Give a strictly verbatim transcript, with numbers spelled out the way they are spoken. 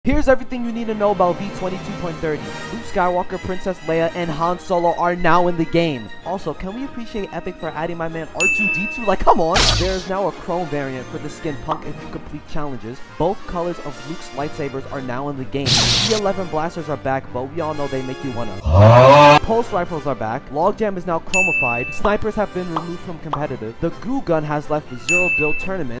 Here's everything you need to know about V twenty-two point thirty. Luke Skywalker, Princess Leia, and Han Solo are now in the game. Also, can we appreciate Epic for adding my man R two D two? Like, come on! There is now a chrome variant for the skin Punk if you complete challenges. Both colors of Luke's lightsabers are now in the game. E eleven blasters are back, but we all know they make you wanna. Pulse rifles are back. Logjam is now chromified. Snipers have been removed from competitive. The GOOO gun has left the zero build tournament.